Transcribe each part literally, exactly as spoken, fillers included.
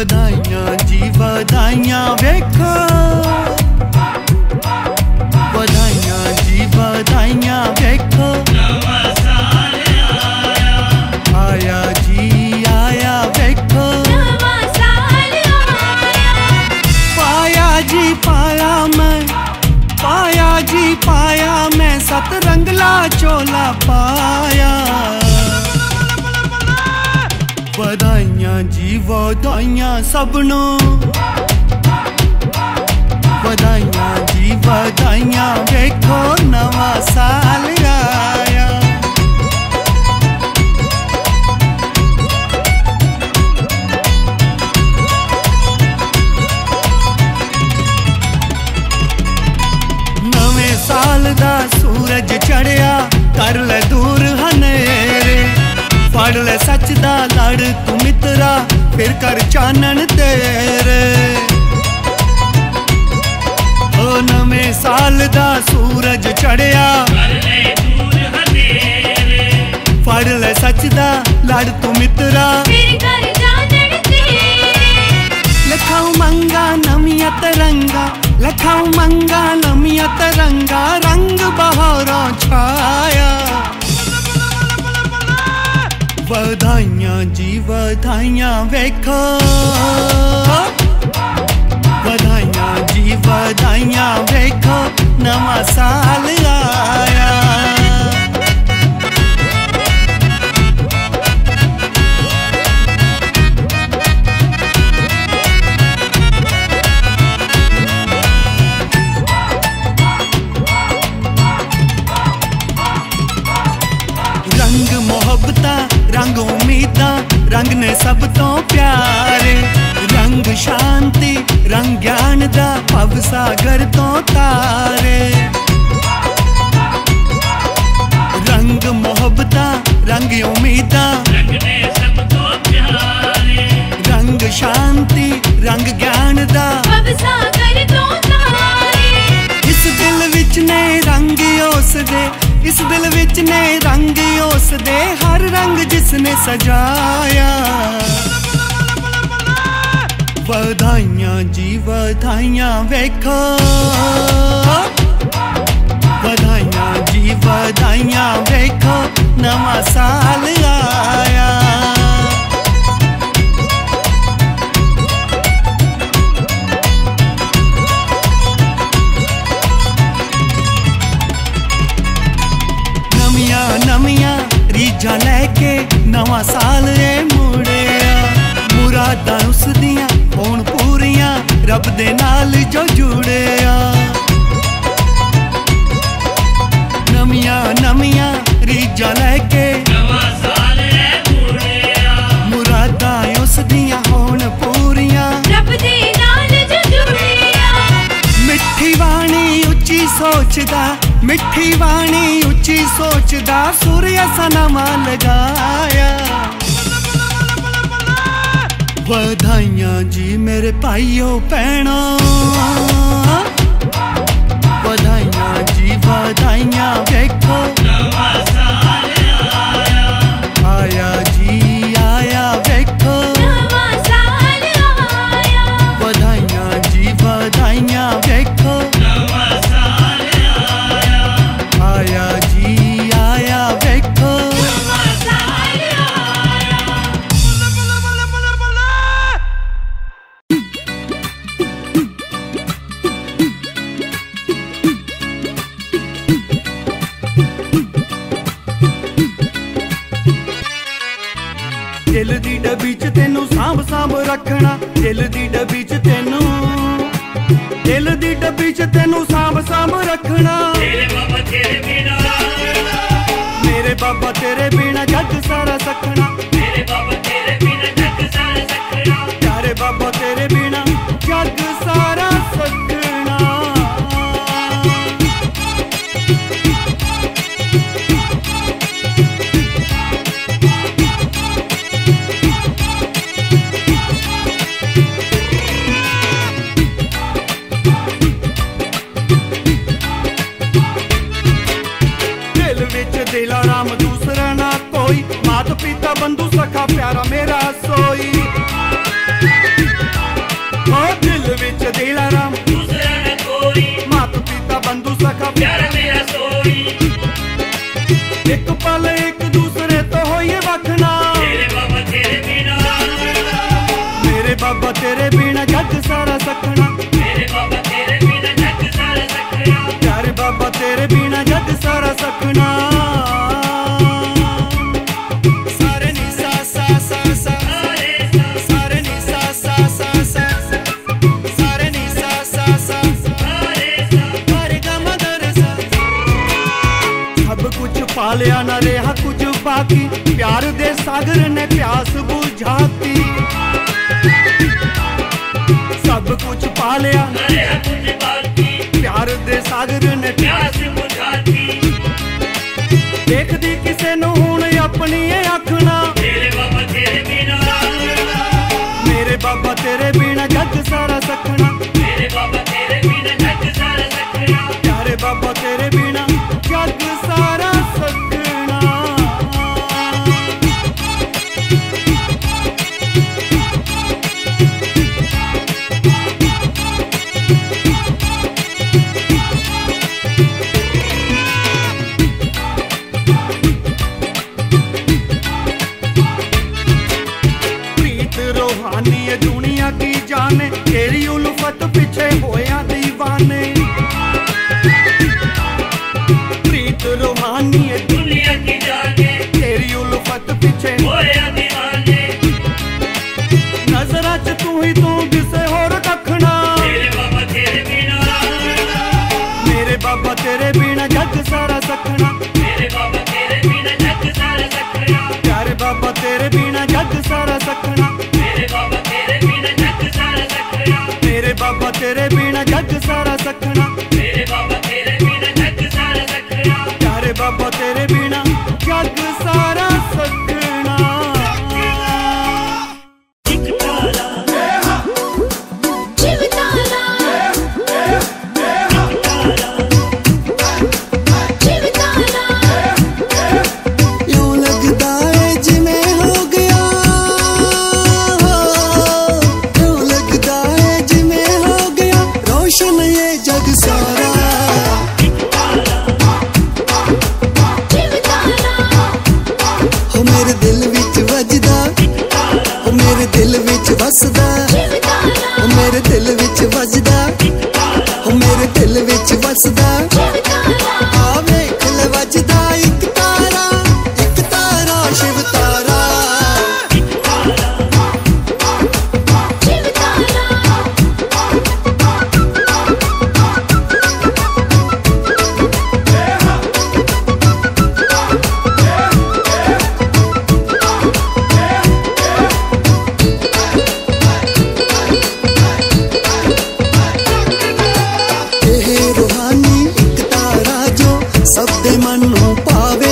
ਵਧਾਈਆਂ ਜੀ ਵਧਾਈਆਂ ਵੇਖੋ, ਵਧਾਈਆਂ ਜੀ ਵਧਾਈਆਂ ਵੇਖੋ, ਨਵਾਂ ਸਾਲ ਆਇਆ, ਆਇਆ ਜੀ ਆਇਆ ਵੇਖੋ, ਨਵਾਂ ਸਾਲ ਆਇਆ। ਪਾਇਆ ਜੀ ਪਾਇਆ ਮੈਂ, ਪਾਇਆ ਜੀ ਪਾਇਆ ਮੈਂ, ਸਤ ਰੰਗਲਾ ਚੋਲਾ ਪਾਇਆ। ਵਧਾਈਆਂ ਜੀ ਵਧਾਈਆਂ ਸਭ ਨੂੰ, ਵਧਾਈਆਂ ਜੀ ਵਧਾਈਆਂ ਵੇਖੋ, ਨਵਾਂ ਸਾਲ ਆਇਆ। ਨਵੇਂ ਸਾਲ ਦਾ ਸੂਰਜ ਚੜਿਆ, ਕਰ ਲੈ ਦੂਰ ਹਨੇਰੇ, ਫੜ ਲੈ ਸੱਚ ਦਾ ਲੜ ਤੂੰ ਮਿੱਤਰਾ, ਫਿਰ ਕਰ ਚਾਨਣ ਤੇਰੇ। ਓ ਨਵੇਂ ਸਾਲ ਦਾ ਸੂਰਜ ਚੜਿਆ, ਕਰ ਲੈ ਦੂਰ ਹਨੇਰੇ, ਫੜ ਲੈ ਸੱਚ ਦਾ ਲੜ ਤੂੰ ਮਿੱਤਰਾ, ਫਿਰ ਕਰ ਚਾਨਣ ਤੇਰੇ। ਲੱਖਾਂ ਉਮੰਗਾਂ ਨਵੀਆਂ ਤਰੰਗਾਂ, ਲੱਖਾਂ ਉਮੰਗਾਂ ਨਵੀਆਂ ਤਰੰਗਾਂ, ਰੰਗ ਬਹਾਰਾਂ ਛਾਇਆ। ਵਧਾਈਆਂ ਜੀ ਵਧਾਈਆਂ ਵੇਖੋ, ਵਧਾਈਆਂ ਜੀ ਵਧਾਈਆਂ ਵੇਖੋ, ਨਵਾਂ ਸਾਲ ਆਇਆ। रंग मोहब्बतां रंग उम्मीदां, रंग ने सब तो प्यारे, रंग शांति रंग ज्ञान दा, भव सागर तो तारे। रंग मोहब्बतां रंग उम्मीदां, रंग ने सब तो प्यारे, रंग शांति रंग ज्ञान दा, भव सागर तो तारे। इस दिल विच ने रंग उस दे, इस दिल विच ने रंग उस दे, हर रंग जिसने सजाया। ਵਧਾਈਆਂ जी ਵਧਾਈਆਂ ਵੇਖੋ, ਵਧਾਈਆਂ जी ਵਧਾਈਆਂ ਵੇਖੋ, ਨਵਾਂ ਸਾਲ ਆਇਆ। ਨਵੀਆਂ ਰੀਝਾਂ ਲੈ ਕੇ ਨਵਾਂ ਸਾਲ ਏ ਮੁੜਿਆ, ਮੁਰਾਦਾਂ ਉਸ ਦੀਆਂ ਹੋਣ ਪੂਰੀਆਂ, ਰੱਬ ਦੇ ਨਾਲ ਜੋ ਜੁੜਿਆ। ਨਵੀਆਂ ਨਵੀਆਂ ਰੀਝਾਂ ਲੈ ਕੇ ਨਵਾਂ ਸਾਲ ਏ ਮੁੜਿਆ, ਮੁਰਾਦਾਂ ਉਸ ਦੀਆਂ ਹੋਣ ਪੂਰੀਆਂ, ਰੱਬ ਦੇ ਨਾਲ ਜੋ ਜੁੜਿਆ। ਮਿੱਠੀ ਬਾਣੀ ਉੱਚੀ ਸੋਚਦਾ, मिठी वाणी उच्ची सोचदा, सूर्य सा नवा लगाया। ਵਧਾਈਆਂ जी मेरे भाइयों भैनों, ਵਧਾਈਆਂ जी ਵਧਾਈਆਂ ਵੇਖो, ਨਵਾਂ ਸਾਲ ਆਇਆ, आया जी आया ਵੇਖੋ, ਨਵਾਂ ਸਾਲ ਆਇਆ। ਵਧਾਈਆਂ जी ਵਧਾਈਆਂ ਵੇਖੋ, ਨਵਾਂ ਸਾਲ ਆਇਆ, आया जी आया ਵੇਖੋ। ਨਵਾਂ ਸਾਲ ਆਇਆ। ਦਿਲ ਦੀ ਡੱਬੀ ਚ ਤੈਨੂੰ ਸਾਂਭ ਸਾਂਭ ਰੱਖਣਾ, ਦਿਲ ਦੀ ਡੱਬੀ ਚ ਤੈਨੂੰ, ਦਿਲ ਦੀ ਡੱਬੀ ਚ ਤੈਨੂੰ ਸਾਂਭ ਸਾਂਭ ਰੱਖਣਾ। ਤੇਰੇ ਬਾਬਾ ਤੇਰੇ ਬਿਨਾ, ਮੇਰੇ ਬਾਬਾ ਤੇਰੇ ਬਿਨਾ ਜੱਗ ਸਾਰਾ ਸੱਖਣਾ, ਮੇਰੇ ਬਾਬਾ ਤੇਰੇ ਬਿਨਾ ਜੱਗ ਸਾਰਾ ਸੱਖਣਾ, ਪਿਆਰੇ ਬਾਬਾ ਤੇਰੇ ਬਿਨਾ ਜੱਗ ਸਾਰਾ ਸੱਖਣਾ। दिलाराम दूसरा ना कोई, माता पिता बंधु सखा प्यारा मेरा सोई। बाबा तेरे बिना जग सारा सखना, मेरे बाबा तेरे बिना जग सारा सखना, प्यारे बाबा तेरे बिना जग सारा सखना। सारे नी सा सा सा सा, सारे नी सा सा सा सा, सारे नी सा सा सा, सारे गा मा गा रे सा। सब कुछ पालिया ना रहा कुछ बाकी, प्यार दे सागर ने प्यास बुझाती। सब कुछ पालिया कुछ बाकी, प्यार दे सागर ने प्यास बुझाती। देखदी किसे नूं हुण अपनी आखना, मेरे बाबा तेरे बिना, मेरे बाबा तेरे बिना जग सारा सखना, मेरे बाबा तेरे बिना जग सारा सखना, प्यारे बाबा तेरे बिना जग सारा सखना। रूहानी दुनिया की जाने, तेरी उल्फत पीछे होया दीवाने। प्रीत रूहानी दुनिया की जाने, तेरी उल्फत पीछे होया दीवाने। नजरा च तू ही तू किसे होर दखना, मेरे बाबा तेरे बिना, मेरे बाबा तेरे बिना जग सारा सखना, मेरे बाबा तेरे बिना जग सारा सखना, प्यारे बाबा तेरे बिना जग सारा सखना, मेरे बाबा तेरे बिना जग सारा सखना, मेरे बाबा तेरे बिना जग सारा सखना, मेरे बाबा तेरे बिना जग सारा सखना, प्यारे बाबा तेरे बिना जग सारा सखना। यूं लगदा है जिवें हो गया, यूं लगदा है जिवें हो गया रोशन ये जग सारा। हो मेरे दिल विच वजदा, हो मेरे दिल विच वसदा, हो मेरे दिल विच वजदा, हो मेरे दिल विच वसदा। आ वेख ले वजदा इक तारा, इक तारा शिव तारा। ਇਹ रूहानी एक तारा जो सबदे मन नूं पावे,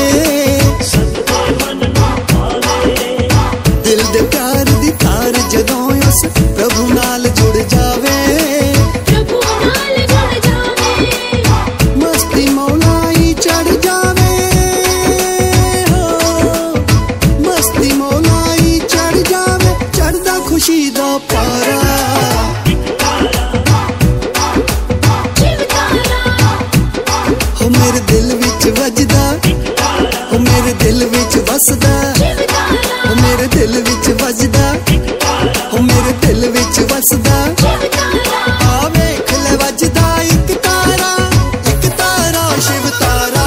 दिल दे प्यार दी तार जदों उस प्रभु नाल जुड़ जावे। मस्ती मौलाई चढ़ जावे, हो मस्ती मौलाई चढ़ जावे, चढ़दा खुशी दा पारा। हो मेरे दिल विच वजदा, हो मेरे दिल विच वसदा, हो मेरे दिल विच वजदा, हो मेरे दिल विच वसदा। आ वेख ले वजदा इक तारा, इक तारा शिव तारा।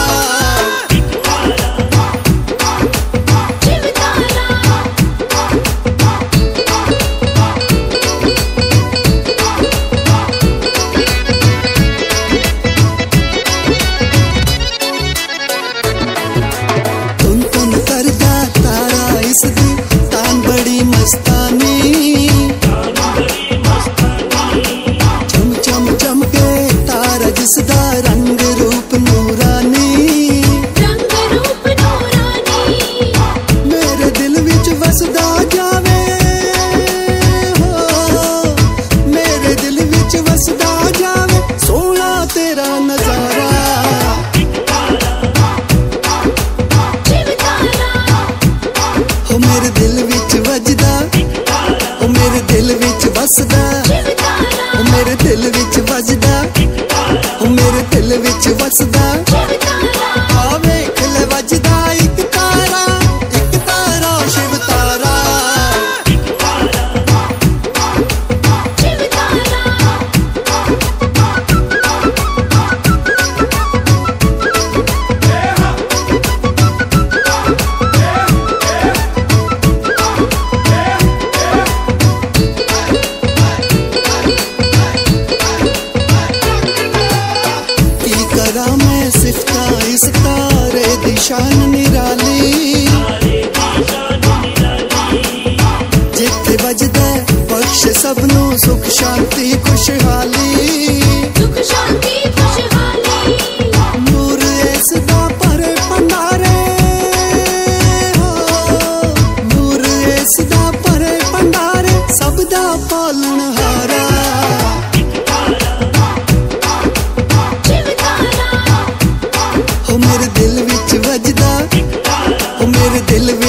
तुम तुम करदा तारा इसदी तान बड़ी मस्तानी। चम चम चमके तारा जिसदा रंग रूप नूरानी। मेरे दिल विच वसदा जावे, हो मेरे दिल विच वसदा जावे, सोहना तेरा नजारा। हो मेरे दिल विच वजदा, हो मेरे दिल विच वसदा, हो मेरे दिल विच वजदा, हो मेरे दिल विच वसदा। आ वेख ले वजदा इक तारा, इक तारा शिव तारा।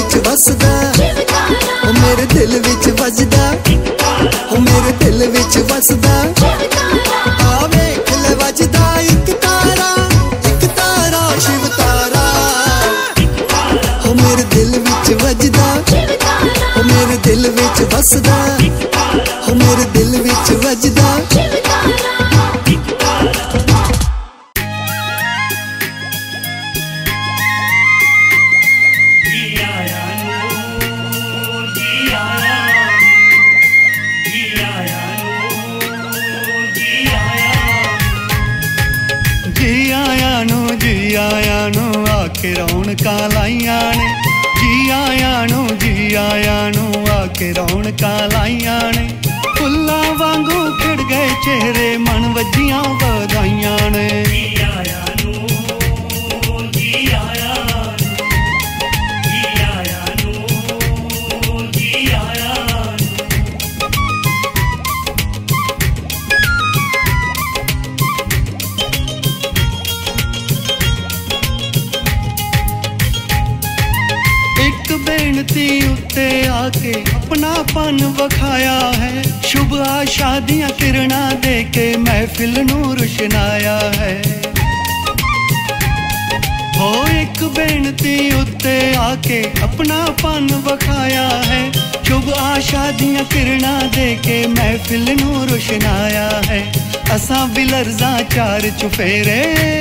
विच वसदा, ओ मेरे दिल विच वजदा, ओ मेरे दिल विच वसदा। आ वेख ले वजदा इक तारा, इक तारा शिव तारा, ओ मेरे दिल विच वजदा, ओ मेरे दिल विच वसदा, ओ मेरे दिल विच वजदा। आके रौनकां लाइयां ने, जी आया नू जी आया नू आके रौनकां लाइयां ने। फुल्लां वांगू खिड़ गए चेहरे मन वजियां वधाइयां ने। जी आया नू जी आया नू जी आया नू जी आया नू। बेनती उत्ते आके अपनापन वखाया है, शुभ आशा दियां किरणा दे के महफिल नू रुशनाया है। हो एक बेनती उत्ते आके अपनापन वखाया है, शुभ आशा दियां किरणा दे के महफिल नू रुशनाया है। असां भी लर्जा चार चुफेरे,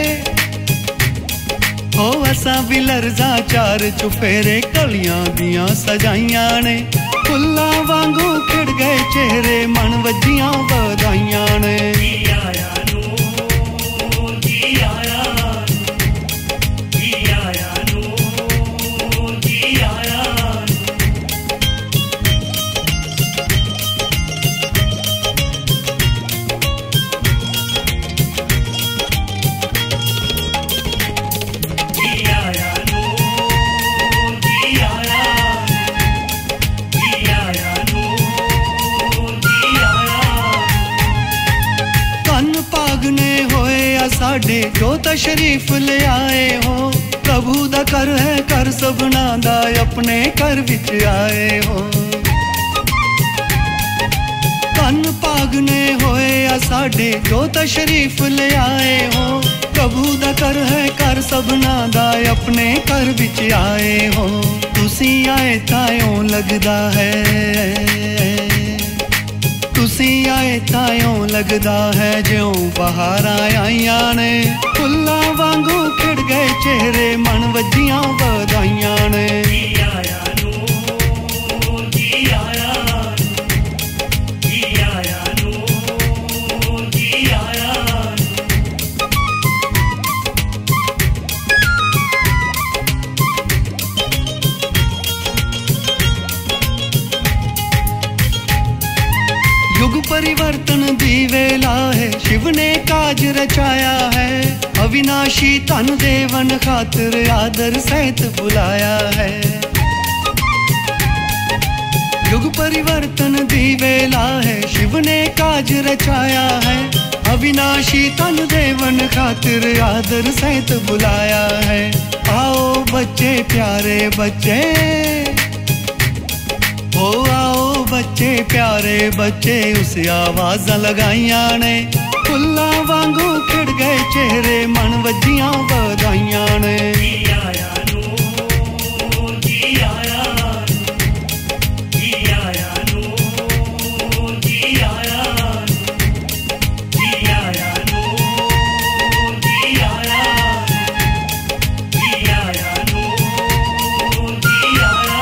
हो असां भी लर्जा चार चुफेरे कलियां दियां सजाइयां ने। फुल्लां वांगू खिड़ गए चेहरे मन वजियां वधाइयां ने। जी आया नू जी आया नू जी आया नू जी आया नू। साडे जो तशरीफ ले आए हो, प्रभु दा कर है कर सबना दा अपने घर विच आए हो। कन पागने होए आ साडे जो तशरीफ ले आए हो, प्रभु दा कर है कर सबना दा अपने घर विच आए हो। तुसी आए तायों लगदा है, तुसी आए तायों लगदा है ज्यों बहारां आईयां ने। फुल्लां वांगू खिड़ गए चेहरे मन वजियां वधाइयां ने। जी आया नू जी आया नू जी आया नू जी आया नू। युग परिवर्तन दी वेला है, शिव ने काज रचाया है। अविनाशी धन देवन खातिर आदर सहित बुलाया है। युग परिवर्तन दी वेला है, शिव ने काज रचाया है। अविनाशी धन देवन खातिर आदर सहित बुलाया है। आओ बच्चे प्यारे बच्चे, ओ आओ बच्चे प्यारे बच्चे, उस आवाज़ां लगाइयां ने। फुल्लां वांगू खिड़ गए चेहरे मन वजियां वधाइयां ने। जी आया नू जी आया नू जी आया नू जी आया नू जी आया नू जी आया नू जी आया नू जी आया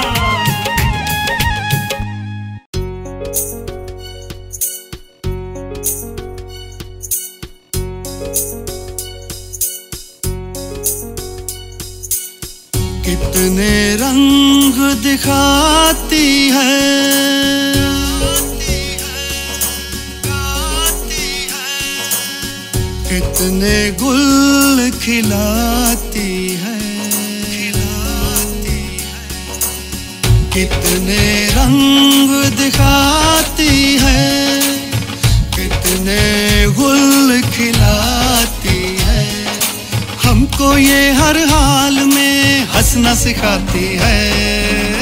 कितने रंग दिखाती है, कितने गुल खिलाती है, कितने रंग दिखाती है, कितने गुल खिलाती है। हमको ये हर हाल में हंसना सिखाती है।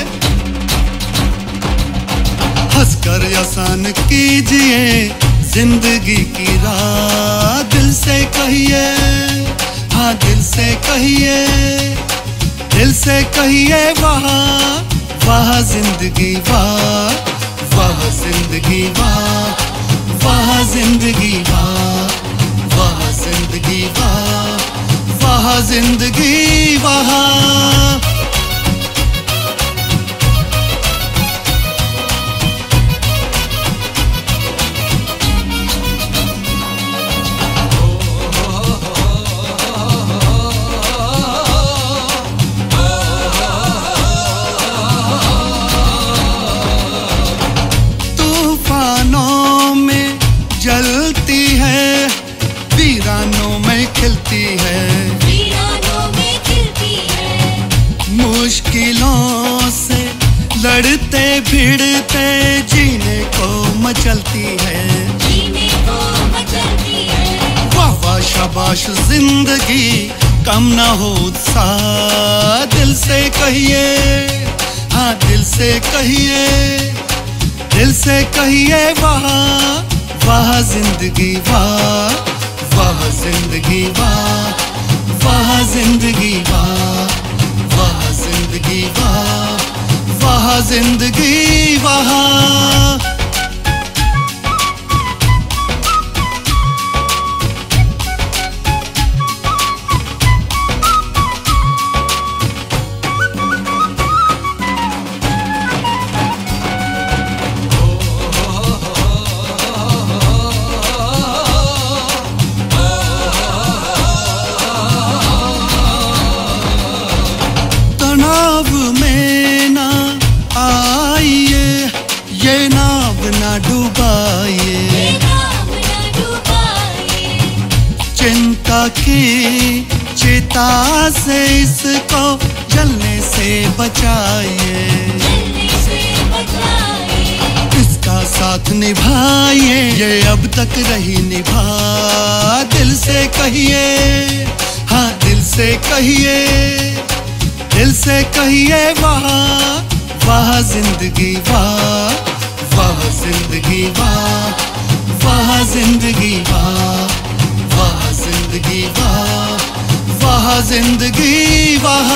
कर आसान कीजिए जिंदगी की राह। दिल से कहिए, हाँ दिल से कहिए, दिल से कहिए वाह वाह जिंदगी वाह वाह जिंदगी वाह वाह जिंदगी वाह वाह जिंदगी वाह वाह जिंदगी वाह। जलती है वीरानों में खिलती है, वीरानों में खिलती है। मुश्किलों से लड़ते भिड़ते जीने को मचलती है, जीने को मचलती है। वाह वाह शाबाश जिंदगी कम ना हो उत्साह। दिल से कहिए, हाँ दिल से कहिए, दिल से कहिए वाह वाह जिंदगी वाह वाह जिंदगी वाह वाह जिंदगी वाह वाह जिंदगी वाह वाह जिंदगी वाह। ये नाव ना डुबाइए, चिंता की चिता से इसको जलने से बचाइए, इसका साथ निभाइए ये अब तक रही निभा। दिल से कहिए, हाँ दिल से कहिए, दिल से कहिए वाह वाह जिंदगी वाह वाह जिंदगी वाह वाह जिंदगी वाह वाह जिंदगी वाह वाह जिंदगी वाह।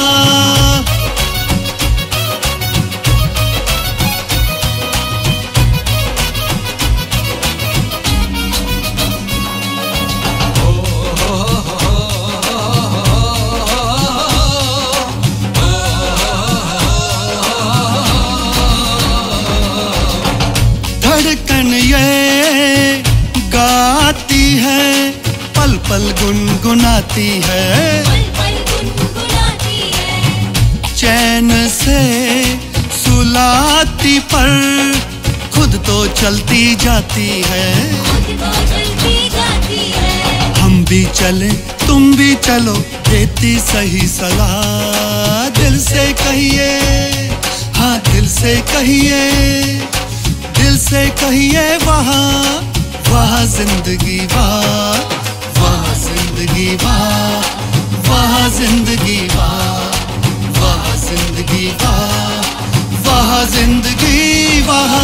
धड़कन ये गाती है पल पल गुनगुनाती है, पल पल गुनगुनाती है। चैन से सुलाती पर खुद तो चलती जाती है, खुद तो चलती जाती है। हम भी चले तुम भी चलो देती सही सलाह। दिल से कहिए, हाँ दिल से कहिए, दिल से कहिए वाह वाह जिंदगी वाह वाह जिंदगी वाह वाह जिंदगी वाह वाह जिंदगी वाह वाह जिंदगी वाह।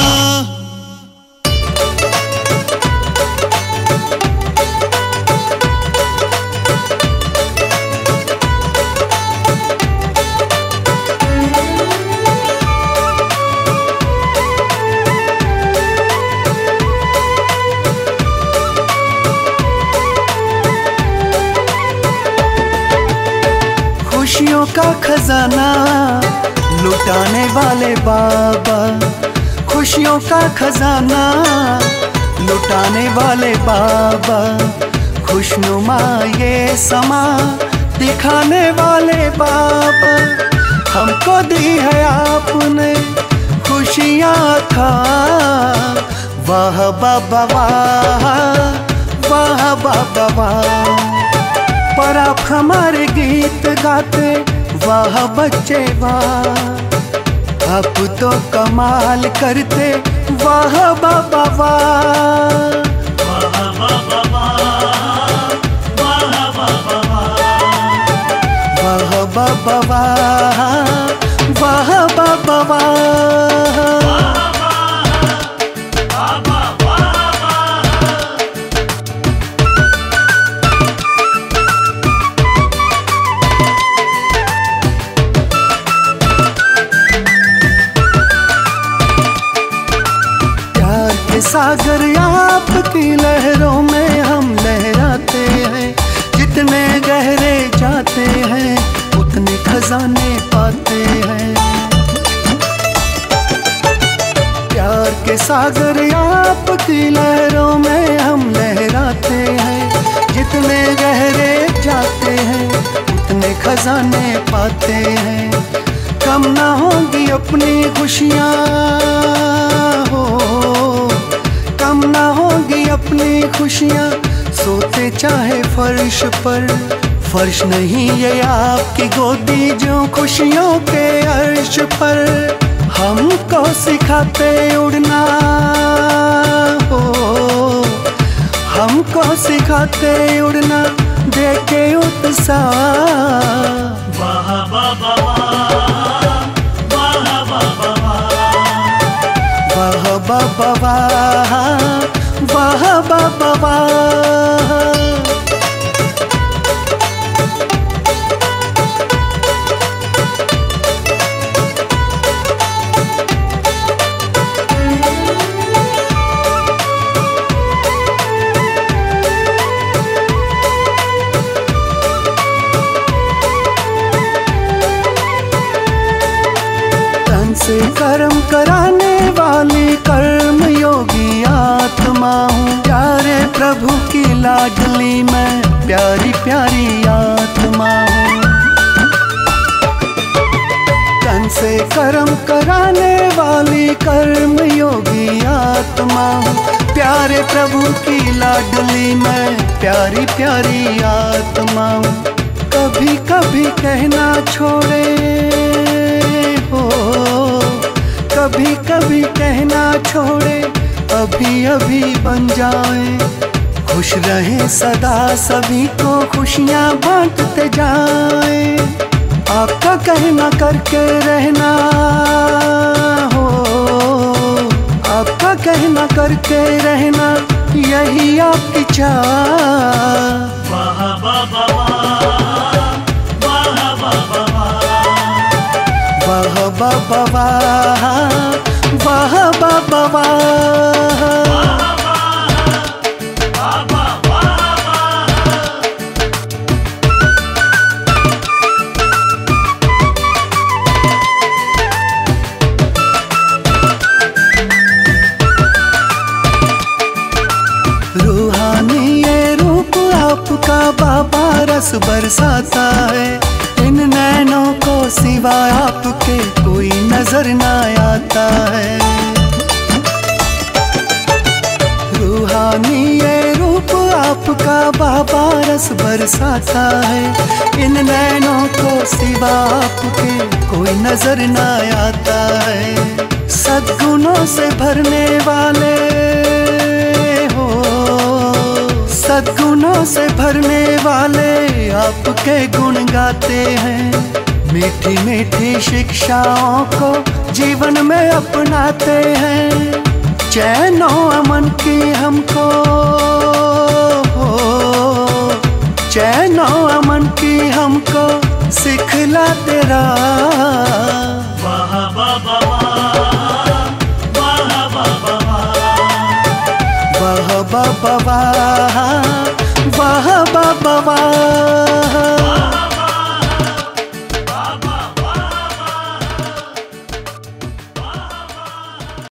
खुशियों का खजाना लुटाने वाले बाबा, खुशियों का खजाना लुटाने वाले बाबा, खुशनुमा ये समा दिखाने वाले बाबा। हमको दी है आपने खुशियाँ खा, वाह बाबा वाह वाह बाबा वाह। पर आप हमारे गीत गाते वाह बच्चे वाह, आप तो कमाल करते वाह बाबा वाह वाह बाबा वाह वाह बाबा वाह वाह बाबा वाह वाह बाबा वाह। सागर आपकी लहरों में हम लहराते हैं। जितने गहरे जाते हैं उतने खजाने पाते हैं। प्यार के सागर आपकी लहरों में हम लहराते हैं। जितने गहरे जाते हैं उतने खजाने पाते हैं। कम ना होंगी अपनी खुशियाँ हो, कम ना होंगी अपनी खुशियाँ। सोते चाहे फर्श पर, फर्श नहीं ये आपकी गोदी जो खुशियों के अर्श पर हमको सिखाते उड़ना हो, हमको सिखाते उड़ना देके उत्साह। वाह वाह वाह वाह वाह वाह बाबा वाह वाह बाबा वाह। से कर्म कराने वाली कर्म योगी आत्मा हूँ। प्यारे प्रभु की लाडली मैं प्यारी प्यारी आत्मा हूँ। तन से कर्म कराने वाली कर्म योगी आत्मा हूँ। प्यारे प्रभु की लाडली मैं प्यारी प्यारी आत्मा हूँ। कभी कभी कहना छोड़े हो, कभी कभी कहना छोड़े अभी अभी बन जाए। खुश रहे सदा सभी को खुशियाँ बांटते जाए। आपका कहना करके रहना हो, आपका कहना करके रहना यही आपकी चाह। वाह वाह वाह वाह बाबा वाह वाह बाबा वाह। रूहानी ये रूप आपका बाबा रस बरसाता है। इन नैनों को सिवाय आपके कोई नजर ना आता है। रूहानी ये रूप आपका बाबा रस बरसाता है। इन नैनों को सिवा आपके कोई नजर ना आता है। सद्गुणों से भरने वाले हो, सद्गुणों से भरने वाले आपके गुण गाते हैं। मीठी मीठी शिक्षाओं को जीवन में अपनाते हैं। चैनो अमन की हमको हो, चैनो अमन की हमको सिखलाते रहा। वाह वाह वाह वाह वाह बाबा वाह वाह बाबा वाह।